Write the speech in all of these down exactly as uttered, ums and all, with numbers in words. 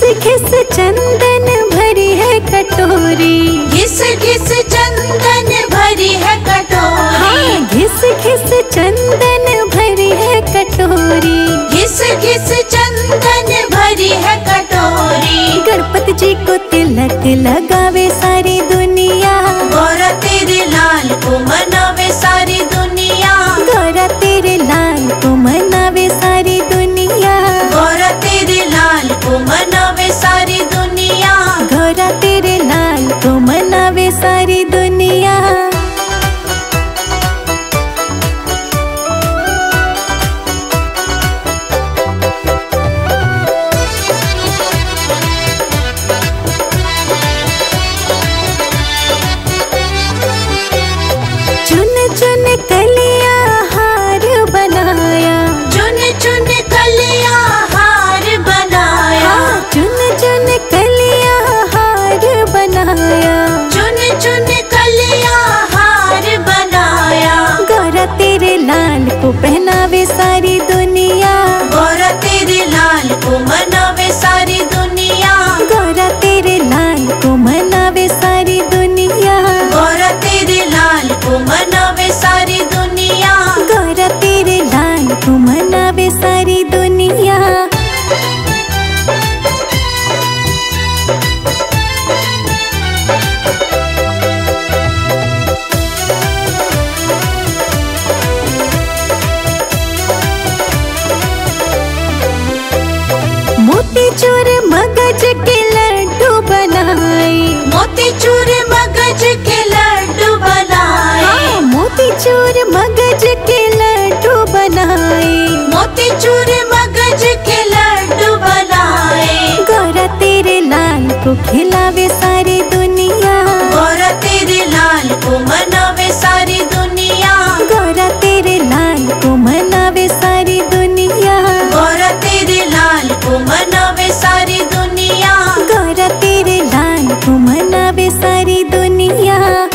घिस चंदन भरी है कटोरी, घिस घिस चंदन भरी है कटोरी। हाँ घिस घिस चंदन भरी है कटोरी, घिस घिस चंदन भरी है कटोरी। गणपति जी को तिलक लगावे सारी दुनिया, गौरा तेरे लाल को मनावे सारी दुनिया। गौरा तेरे लाल को मनावे सारी दुनिया, गौरा तेरे लाल को मनावे सारी दुनिया। गौरा तेरे लाल को मनावे सारी दुनिया। चुन चुन कलियां हार बनाया, चुन चुन कलियां हार बनाया। हाँ, चुन चुन कलियां हार बनाया, चुन चुन कलियां हार बनाया। गौरा तेरे लाल को पहनावे सारी दुनिया, गौरा तेरे लाल को मनावे सारी दुनिया। गौरा तेरे लाल को मनावे सारी दुनिया, गौरा तेरे लाल को मनावे सारी दुनिया। गौरा तेरे लाल को मनावे सारी दुनिया। मोतीचूर मगज के लड्डू बनाए, मोतीचूर मगज के लड्डू बनाए। हाँ, मोतीचूर मगज के लड्डू बनाए, मोतीचूर मगज के लड्डू बनाए। गौरा तेरे लाल को खिलावे सारी दुनिया, गौरा तेरे लाल को मनावे सारी दुनिया। गौरा तेरे लाल को मनावे सारी दुनिया, गौरा तेरे लाल को मनावे सारी दुनिया। गौरा तेरे लाल को मनावे सारी दुनिया।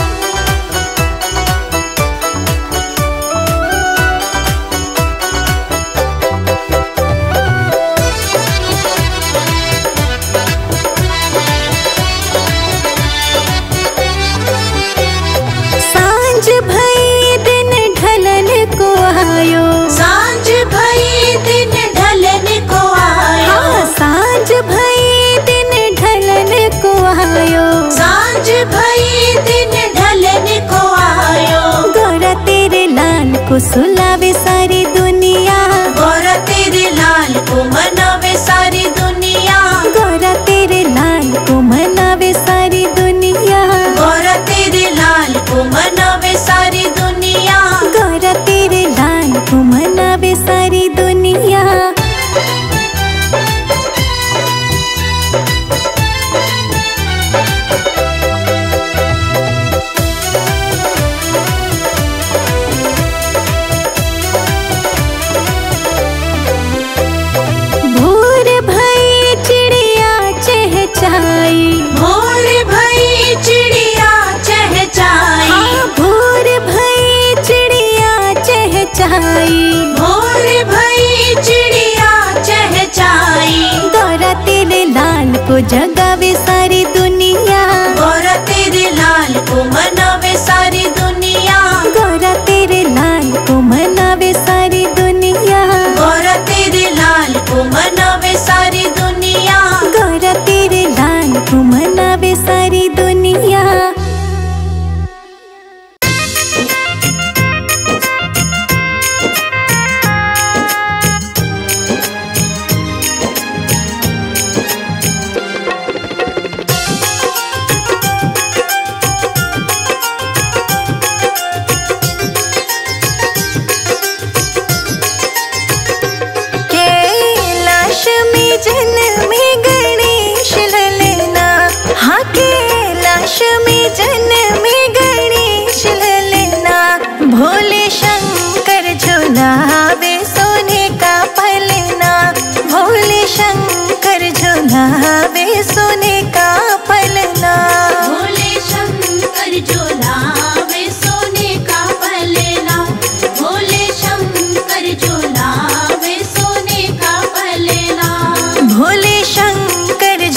सांझ भई दिन ढलन को आयो, सांझ भई दिन ढलन को आयो। हाँ, सांझ भई दिन ढलन को आयो, सांझ भई दिन ढलन को आयो। गौरा तेरे लाल को सुलावे सारी दुनिया, गौरा तेरे लाल को मनावे सारी दुनिया। गौरा तेरे लाल को मनावे सारी दुनिया, गौरा तेरे लाल को मनावे सारी दुनिया। गौरा तेरे लाल को मनावे सारी दुनिया। भोर भई चिड़िया चहचाई, भोर भई चिड़िया चहचाई। हाँ, भोर भई चिड़िया चहचाई, भोर भई चिड़िया चहचाई। गौरा तेरे लाल को जगावे सारी दुनिया, गौरा तेरे लाल को मनावे सारी दुनिया। गौरा तेरे लाल को मनावे सारी दुनिया, गौरा तेरे लाल को मनावे सारी दुनिया। गौरा तेरे लाल को मनावे सारी दुनिया। कैलाश में जन्मे गणेश ललना, हाँ कैलाश में जन्मे गणेश ललना। भोले शंकर झुलावे सोने का पलना, भोले शंकर झुलावे सोने का पलना। भोले शंकर झुलावे सोने का पलना। भोले शंकर झुलावे सोने का पलना। भोले शंकर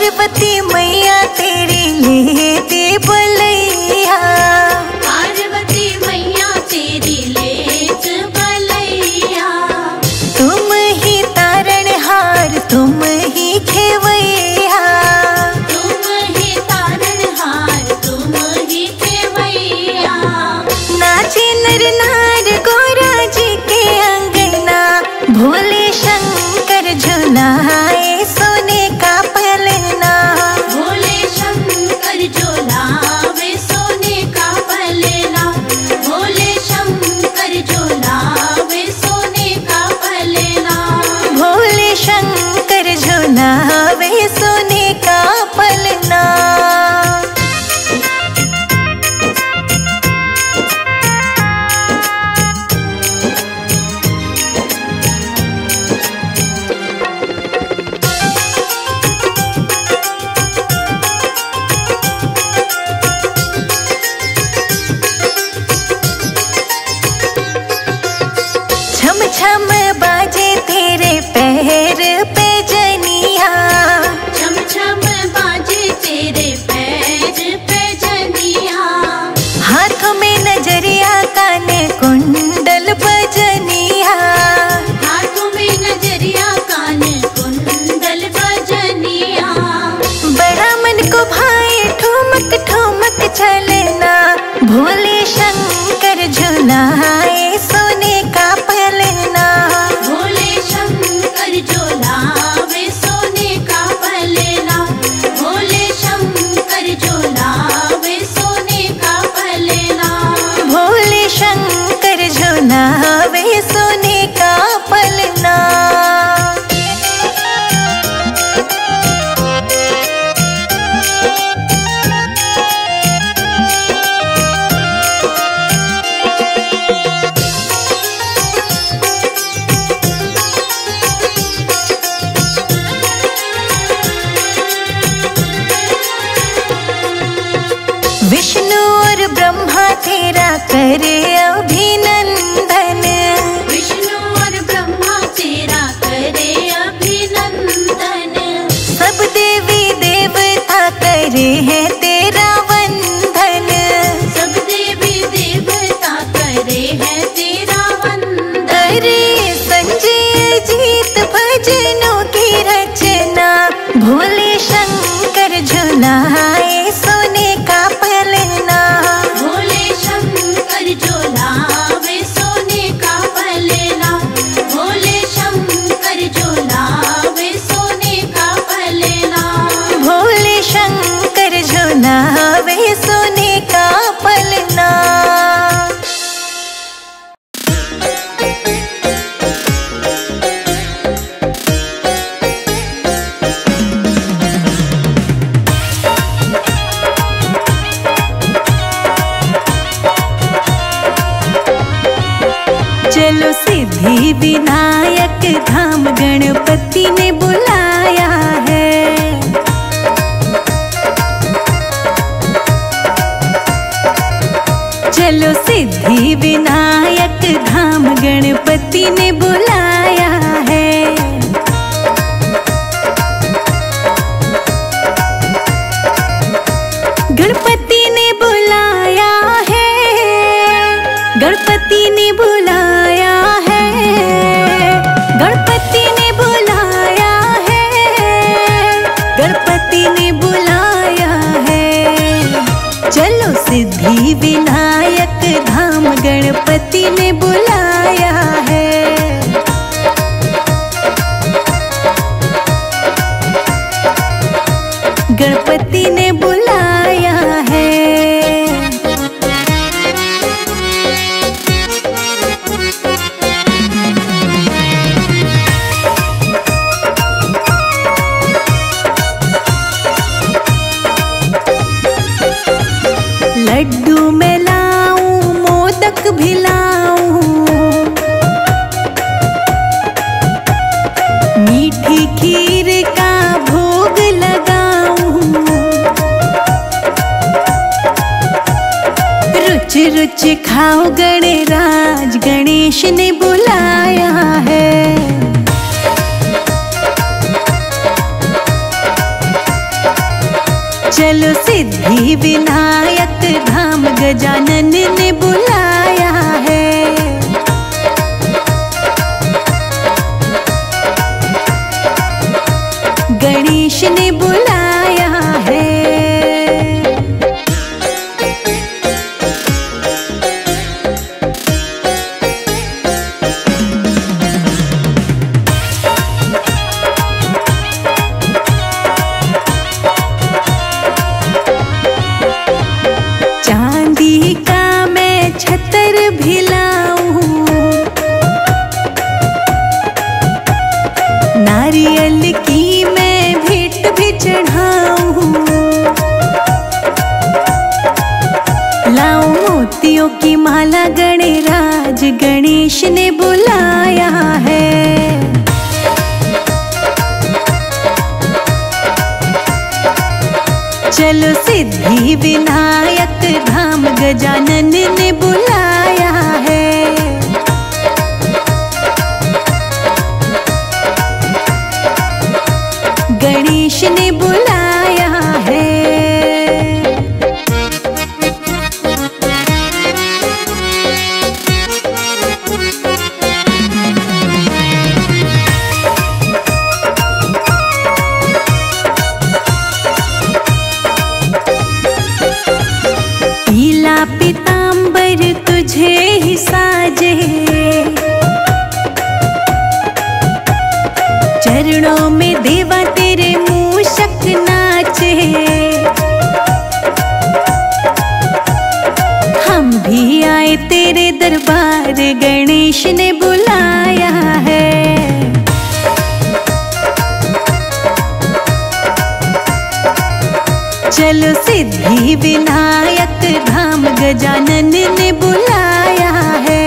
पार्वती मैया तेरी लेते बलैया, पार्वती मैया तेरी लेत बलैया। तुम ही तारणहार तुम ही खेवैया, तुम ही तारणहार तुम ही खेवैया। नाचे नर नार गोरा जी के अंगना, भोले शंकर झुलाए सोने का पलना, भोले शंकर झुलावे सोने का पलना, भोले शंकर झुलावे सोने का पलना, भोले शंकर झुलावे सोने का पलना। छम छम बाजे तेरे पैर पे जनिया, छम छम बाजे तेरे पैर पे जनिया। हाथों में नजरिया कान कुंडल बजनिया, हाथों में नजरिया कान कुंडल बजनिया। बड़ा मन को भाई ठुमक ठुमक चलना, भोले शंकर झुलाए सोने का पलना, भोले शंकर झुलावे सोने का पलना, भोले शंकर झुलावे सोने का पलना। भोले शंकर झुलावे सोने का पलना। विष्णु और ब्रह्मा तेरा करे अभिनंदन, विष्णु और ब्रह्मा तेरा करे अभिनंदन। सब देवी देवता करे हैं तेरा वंदन, सब देवी देवता करे है तेरा वंदन। अरे संजय जीत भजनों की रचना, भोले शंकर झुलाए सोने का पलना, भोले शंकर झुलावे सोने का पलना, भोले शंकर झुलावे सोने का पलना। भोले शंकर झुलावे सोने का पलना। चलो सिद्धि विनायक धाम गणपति ने बुलाया है, चलो सिद्धि विनायक धाम गणपति ने बुलाया है। गणपति ने बुलाया है, गणपति ने बुलाया है, गणपति ने बुलाया है, गणपति ने बुलाया है। चलो सिद्धि विनायक धाम गणपति ने बुलाया है। गणपति ने बुलाया है। लड्डू मैं लाऊं मोदक भी लाऊं, मीठी खीर का भोग लगाऊं, रुच रुच खाओ गणराज गणेश ने बुलाया है। चलो सिद्धि विनायक धाम गजानन ने बुलाया है। गणेश ने बुलाया है। चांदी का मैं छतर भी लाऊं, नारियल की मैं भेंट भी चढ़ाऊं, लाऊं मोतियों की माला गणराज गणेश ने बुलाया है। चलो सिद्धि विनायक धाम गजानन ने बुलाया है। गणेश ने बुलाया है। पीला पीतांबर तुझे ही साजे, चरणों में देवा तेरे मूषक नाचे। हम भी आए तेरे दरबार गणेश ने बुलाया है। चलो सिद्धि विनायक धाम गजानन ने बुलाया है।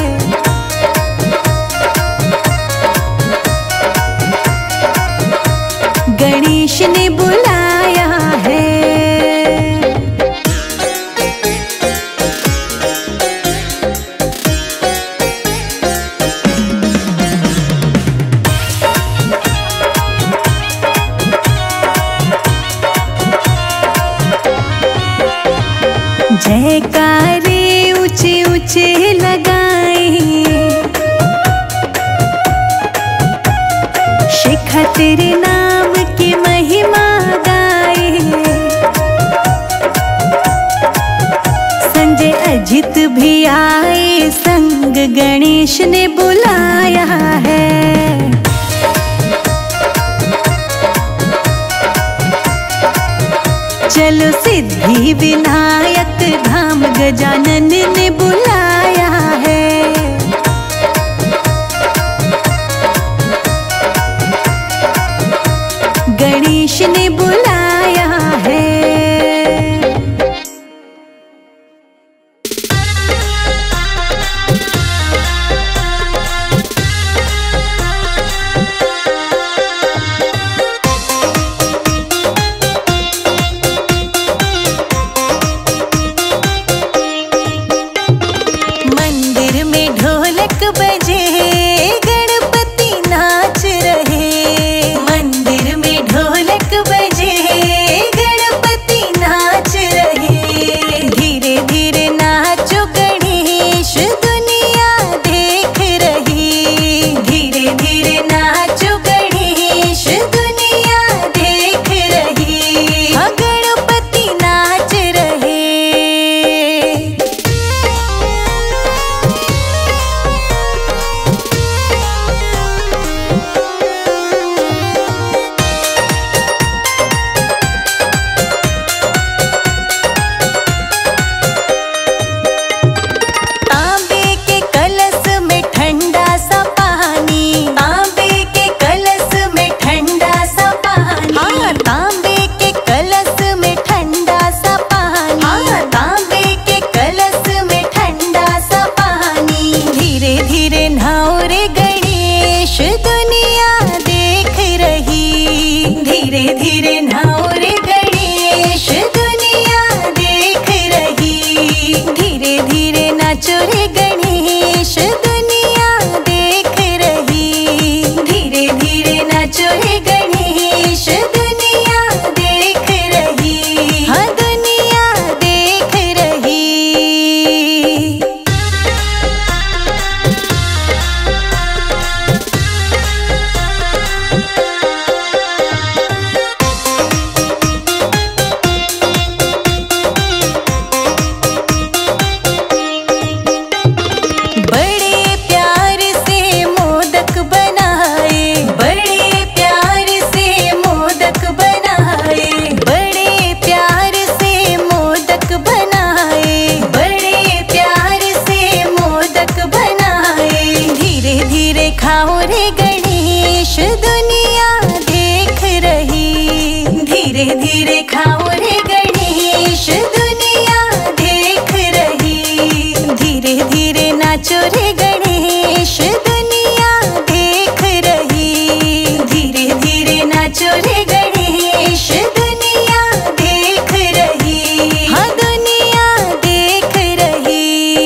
गणेश ने बुलाया है। जयकारे ऊंचे ऊंचे लगाए, शिखा तेरे नाम की महिमा गाए। संजय अजित भी आए संग गणेश ने बुलाया है। चलो सिद्धि विनायक धाम गजानन ने बुलाया है। गणेश ने बुलाया है। बजे धीरे खाओ रे गणेश दुनिया देख रही। धीरे धीरे नाचो रे गणेश दुनिया देख रही। धीरे धीरे नाचो रे गणेश दुनिया देख रही। हाँ दुनिया देख रही।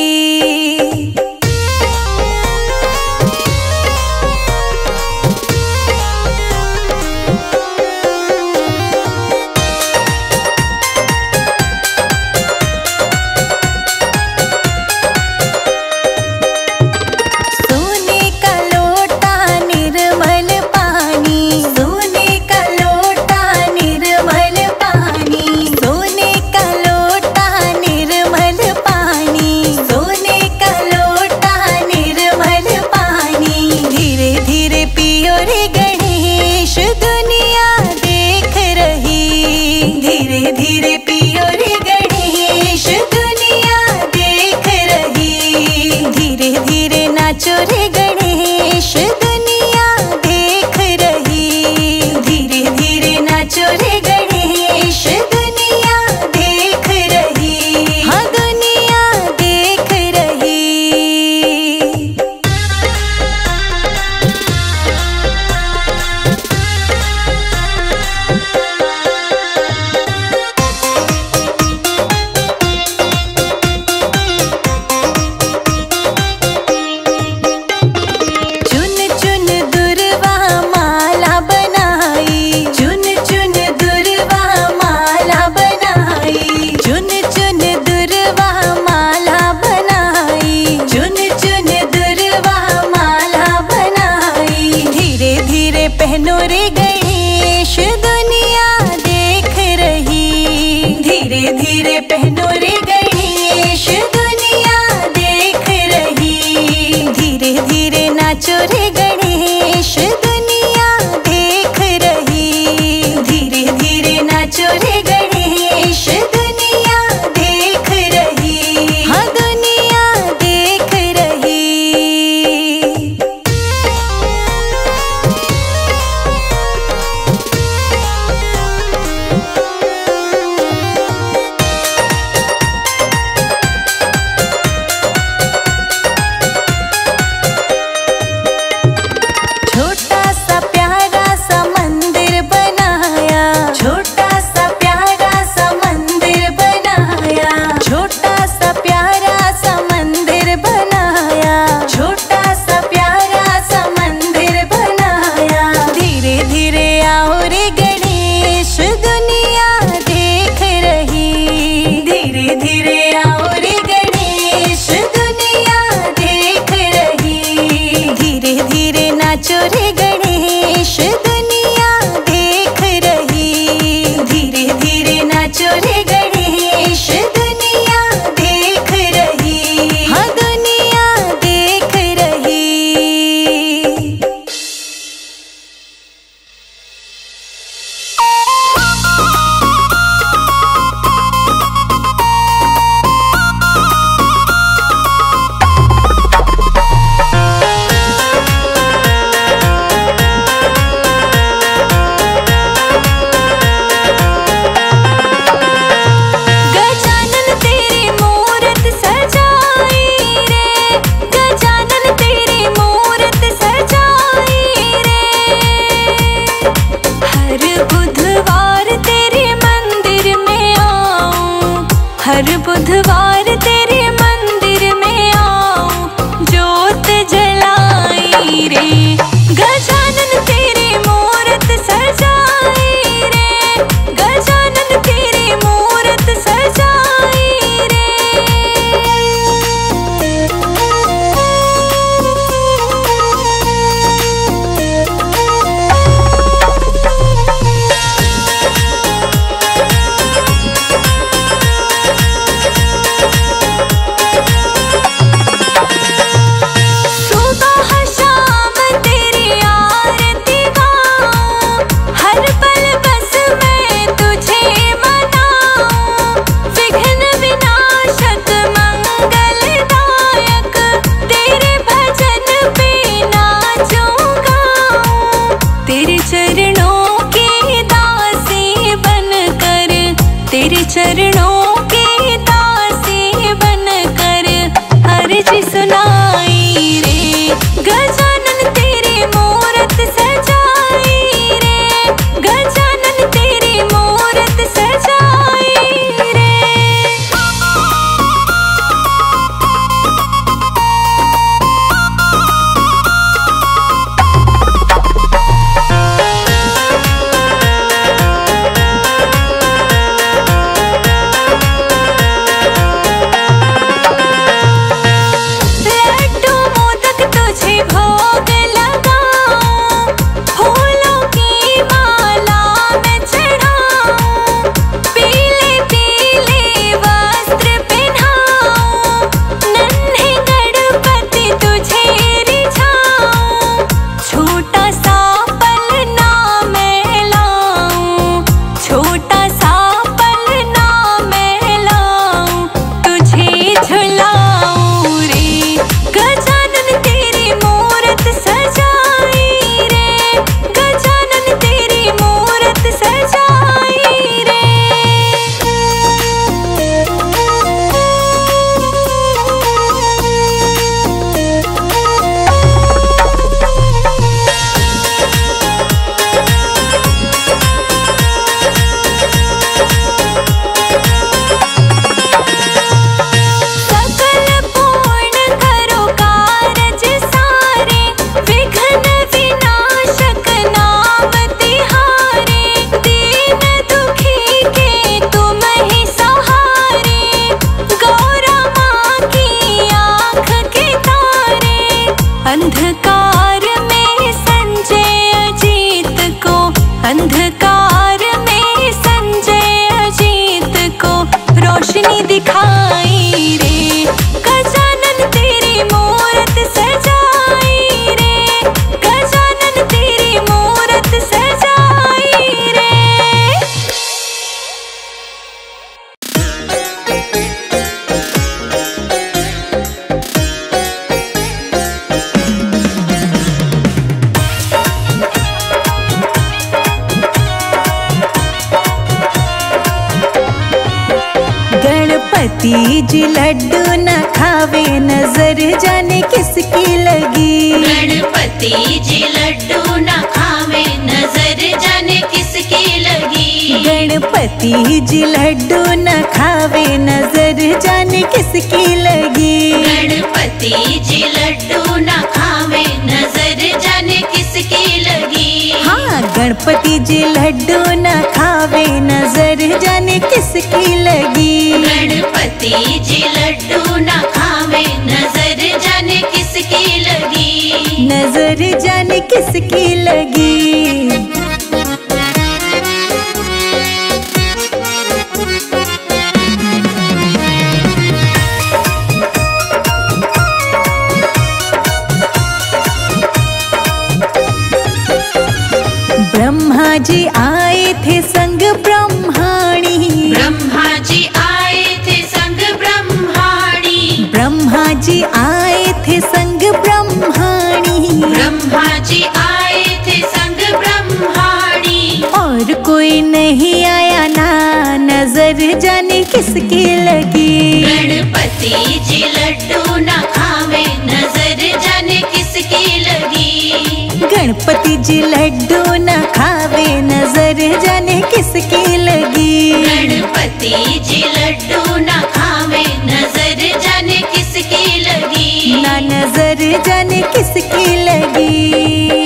सोने का लोटा निर्मल पानी। सोने का लोटा निर्मल पानी। सोने का लोटा निर्मल पानी। सोने का लोटा निर्मल पानी। धीरे धीरे पियो रे गणेश दुनिया देख रही। धीरे धीरे पियो रे गणेश दुनिया देख रही। धीरे धीरे नाचो रे गणेश दुनिया देख रही। धीरे धीरे नाचो रे गणेश दुनिया देख रही। हाँ दुनिया देख रही। चुन चुन दुर्वा माला बनाई। चुन चुन दुर्वा माला बनाई। चुन चुन दुर्वा माला बनाई। चुन चुन दुर्वा माला बनाई। धीरे धीरे पहनो रे गणेश दुनिया देख रही। धीरे धीरे पहनो रे गणेश दुनिया देख रही। धीरे धीरे नाचो रे गणेश दुनिया देख रही। धीरे धीरे नाचो रे गणेश दुनिया देख रही। हाँ दुनिया देख रही। छोटा सा प्यारा सा मंदिर बनाया। छोटा सा प्यारा सा मंदिर बनाया। छोटा सा प्यारा सा मंदिर बनाया। छोटा सा प्यारा सा मंदिर बनाया। धीरे धीरे आओ रे गणेश दुनिया देख रही। धीरे धीरे आओ रे गणेश दुनिया देख रही। धीरे धीरे नाचो रे गणेश दुनिया देख रही। धीरे धीरे नाचो रे गणेश दुनिया देख रही। हाँ दुनिया देख रही। गजानन तेरी मूरत सजाई रे। गजानन तेरी मूरत सजाई रे। हर बुधवार तेरे मंदिर में आऊं। हर बुधवार तेरे मंदिर में आऊं। जोत जलाई रे। गजानन तेरी मूरत सजाई रे। गजानन तेरी मूरत सजाई रे। चरणों के दासी बनकर अर्ज सुनाई रे। गजानन तेरी मूरत सजाई रे, गजानन तेरी मूरत सजाई रे। लड्डू मोदक तुझे भोग लगाऊं, फूलों की माला में चढ़ाऊं, पीले पीले वस्त्र पहनाऊं, नन्हे गणपति तुझे रिझाऊं, छोटा सा पलना मैं लाऊं, छोटा सा पलना मैं लाऊं, तुझे झुलाऊं रे। गजानन तेरी मूरत सजाई रे, गजानन तेरी मूरत सजाई रे। सकल पूर्ण करो कारज सारे, विघ्न विनाशक नाम तिहारे, दीन दुखी के तुम ही सहारे, गौरा माँ की आँख के तारे। अंधकार में संजय अजीत को, अंधकार में संजय अजीत को रोशनी दिखाई रे। गजानन तेरी मूरत सजाई रे, गजानन तेरी मूरत सजाई रे। गणपति जी लड्डू न खावे, नजर जाने किसकी लगी। गणपति जी लड्डू न खावे, नजर जाने किसकी लगी। गणपति जी लड्डू न खावे, नजर जाने किसकी लगी। गणपति जी लड्डू न खावे, नजर जाने किसकी लगी। हाँ, गणपति जी लड्डू न खावे, नजर जाने किसकी लगी। गणपति जी लड्डू न खावे, नजर जाने किसकी लगी। नजर जाने किसकी लगी। ब्रह्मा जी आए थे संग ब्रह्माणी, ब्रह्मा जी आए थे संग ब्रह्माणी। ब्रह्मा जी आए थे संग ब्रह्माणी, ब्रह्मा जी आए थे संग ब्रह्माणी। और कोई नहीं आया ना, नजर जाने किसकी लगी। गणपति जी लड्डू न खावे, नजर जाने किसकी लगी। गणपति जी लड्डू न खावे, नजर जाने किसकी लगी। गणपति जी लड्डू न खावे, नजर जाने किसकी लगी। ना नजर जाने किसकी लगी।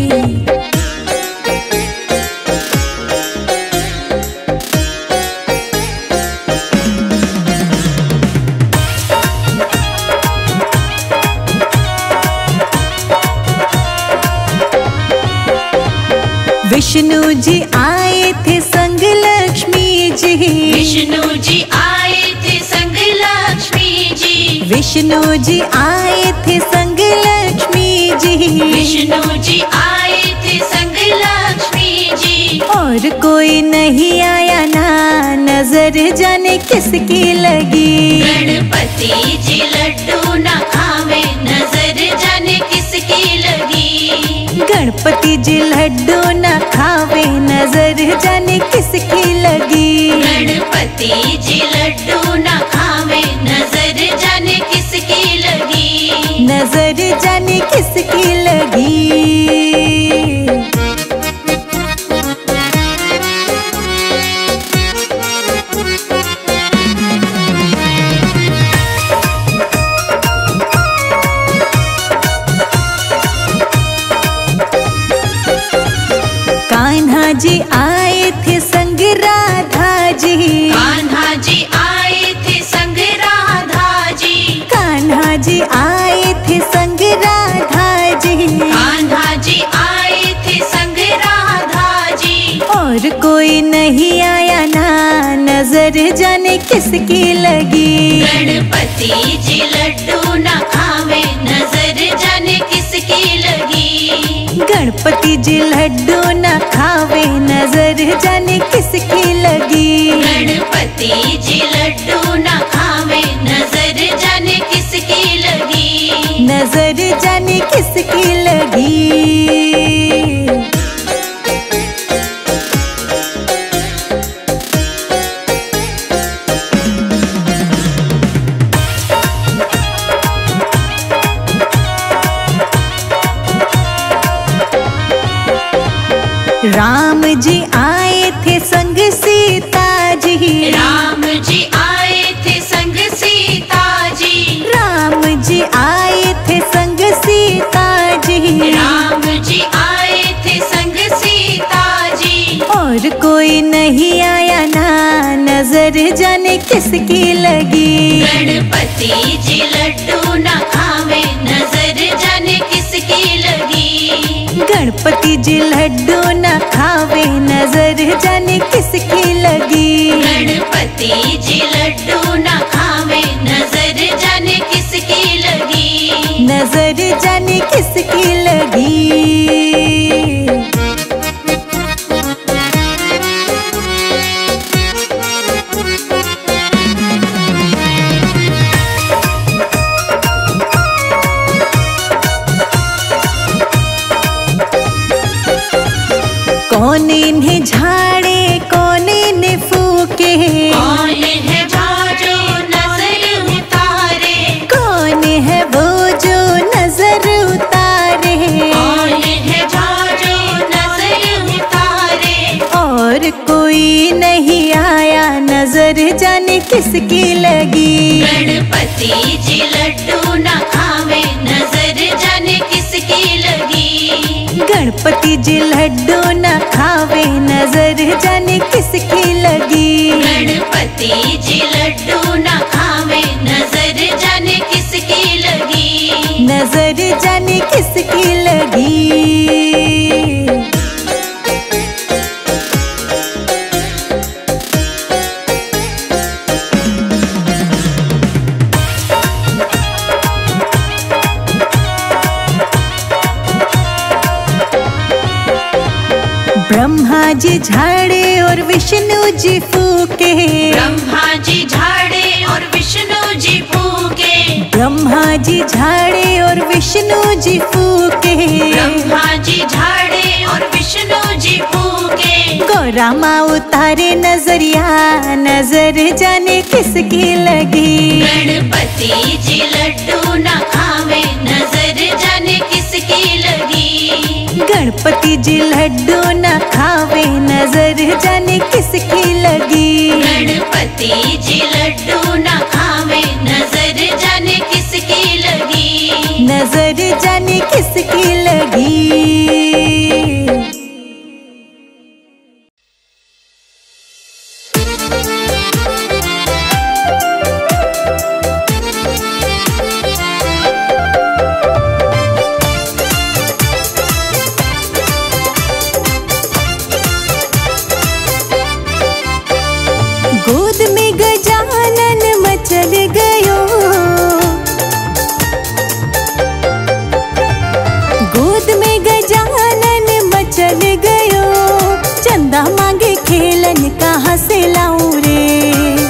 विष्णु जी आए थे संग लक्ष्मी जी। विष्णु जी आए थे संग लक्ष्मी जी। विष्णु जी आए थे संग लक्ष्मी जी। विष्णु जी आए थे संग लक्ष्मी जी। और कोई नहीं आया ना, नजर जाने किसकी लगी। गणपति जी लड्डू न खावे, नजर जाने किसकी लगी। गणपति जी लड्डू न खावे, नजर जाने किसकी लगी। गणपति गणपति जी लड्डू न खावे, नजर जाने किसकी लगी। नजर जाने किसकी लगी। कान्हा जी आए थे संग राधा जी। कान्हा जी आए थे संग राधा जी। कान्हा जी आए थे संग राधा जी। कान्हा जी आए थे संग राधा जी। और कोई नहीं आया ना, नजर जाने किसकी लगी। गणपति जी लड्डू न खावे, नजर जाने किसकी लगी। गणपति जी लड्डू न खावे, नजर जाने किसकी लगी। गणपति जी लड्डू न खावे, नजर जाने किसकी लगी। नजर जाने किसकी लगी। राम जी आए थे संग सीता जी। राम जी आए थे संग सीता जी। राम जी आए थे संग सीता जी। राम जी आए थे संग सीता जी। और कोई नहीं आया ना, नजर जाने किसकी लगी। गणपति जी लड्डू न खावे, नजर जाने किसकी लगी। गणपति जी लड्डू न खावे, नजर जाने किसकी लगी। गणपति जी लड्डू न खावे, नजर जाने किसकी लगी। नजर जाने किसकी लगी। कौन इन्हें झाड़े, कौन इन्हें फूके। कौन है जो नजर उतारे। कौन है वो जो नजर उतारे। कौन है जो नजर उतारे। और कोई नहीं आया, नजर जाने किसकी लगी। गणपति जी लड्डू न खावे, नजर जाने किसकी लगी। गणपति जी लड्डू न खावे, नजर जाने किसकी लगी। गणपति जी लड्डू न खावे, नजर जाने किसकी लगी। नजर जाने किसकी लगी। ब्रह्मा जी झाड़े और विष्णु जी फूके। ब्रह्मा जी झाड़े और विष्णु जी फूके। ब्रह्मा जी झाड़े और विष्णु जी फूके। ब्रह्मा जी झाड़े और विष्णु जी फूके। गौरा माँ उतारे नजरिया, नजर जाने किसकी लगी। गणपति जी लड्डू न खावे, नजर जाने किसकी लगी। गणपति जी लड्डू न खावे, नजर जाने किसकी लगी। गणपति जी लड्डू न खावे, नजर जाने किसकी लगी। नजर जाने किसकी लगी। गोद में गजानन मचल गयो। गोद में गजानन मचल गयो। चंदा मांगे खेलन कहाँ से लाऊं रे।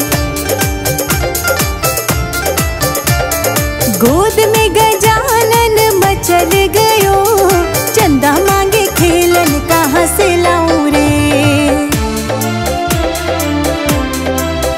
गोद में गजानन मचल गयो। चंदा मांगे खेलन कहाँ से लाऊं रे।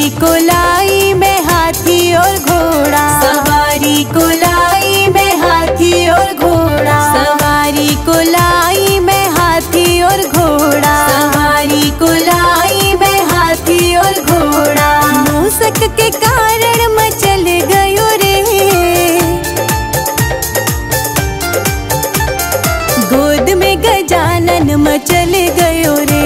को लाई मैं हाथी और घोड़ा, सवारी को लाई मैं हाथी और घोड़ा, सवारी को लाई मैं हाथी और घोड़ा, सवारी को लाई मैं हाथी और घोड़ा। मूसक के कारण मचल गयो रे, गोद में गजानन मचल गयो रे,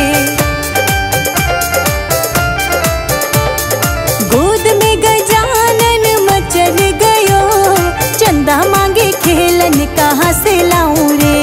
गोद में गजानन मचल गयो, चंदा मांगे खेलन कहाँ से लाऊं रे।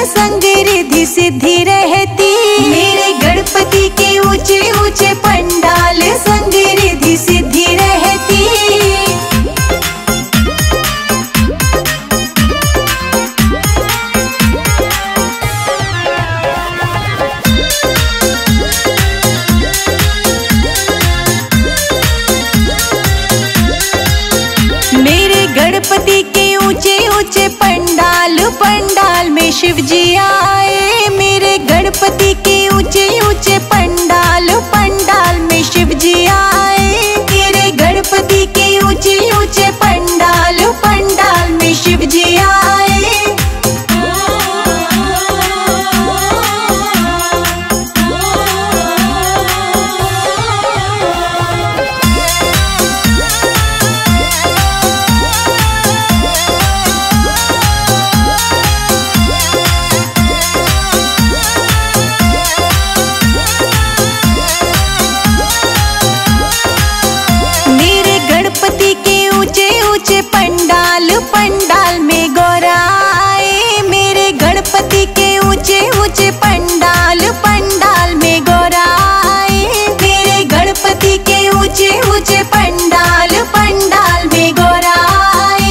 संग रिद्धि सिद्धि रहती। मेरे गणपति के ऊंचे ऊंचे पंडाल संग रिद्धि सिद्धि रहती। मेरे गणपति के ऊंचे ऊंचे पंडाल पंडाल में शिव जी आए। मेरे गणपति के ऊंचे ऊंचे पंडाल पंडाल में शिव जी आए। मेरे गणपति के ऊंचे ऊंचे पंडाल पंडाल में शिव जी आए। पंडाल पंडाल में गौरा आए। मेरे गणपति के ऊंचे ऊंचे पंडाल पंडाल में गौरा आए। मेरे गणपति के ऊंचे ऊंचे पंडाल पंडाल में गौरा आए।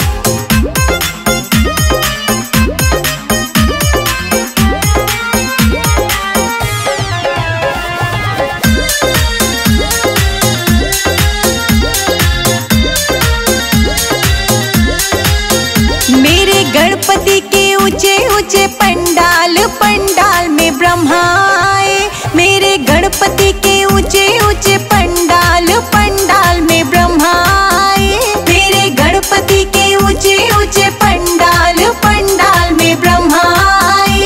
मेरे गणपति के ऊंचे ऊंचे पंडाल पंडाल में ब्रह्मा आए। मेरे गणपति के ऊंचे ऊंचे पंडाल पंडाल में ब्रह्मा आए। मेरे गणपति के ऊंचे ऊंचे पंडाल पंडाल में ब्रह्मा आए।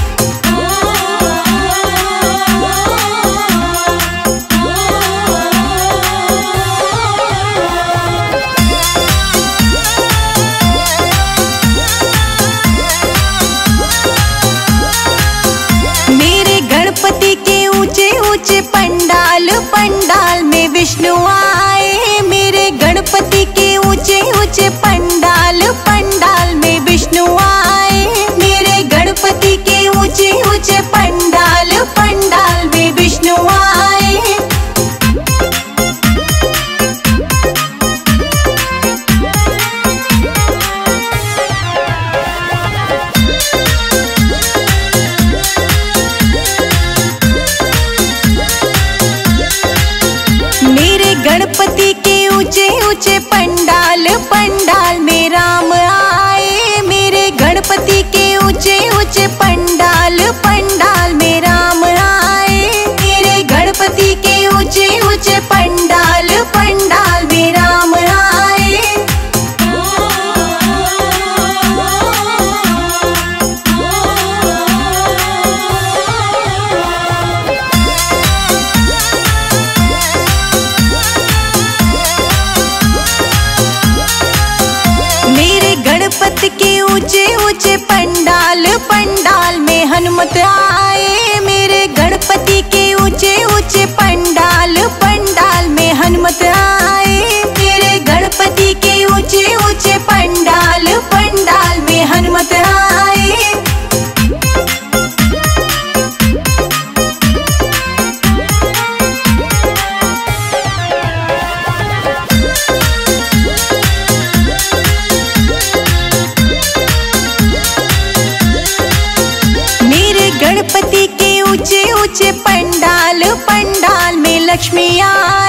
गणपति के ऊंचे ऊंचे पंडाल पंडाल में विष्णु आए। मेरे गणपति के ऊंचे ऊंचे पंडाल पंडाल में विष्णु आए। मेरे गणपति के ऊंचे ऊंचे पंडाल पंडाल में विष्णु आए। गणपति के ऊंचे ऊंचे पंडाल पंडाल में राम आए। मेरे गणपति के ऊंचे ऊंचे पंडाल पंडाल में राम आए। मेरे गणपति के ऊंचे ऊंचे पंडाल पंडाल में राम आए। गणपति के ऊंचे ऊंचे पंडाल पंडाल में हनुमत आए। मेरे गणपति के ऊंचे ऊंचे पंडाल पंडाल में हनुमत आए। मेरे गणपति के ऊंचे ऊंचे पंडाल पंडाल में हनुमत आए। गणपति के ऊंचे ऊंचे पंडाल पंडाल में लक्ष्मी आ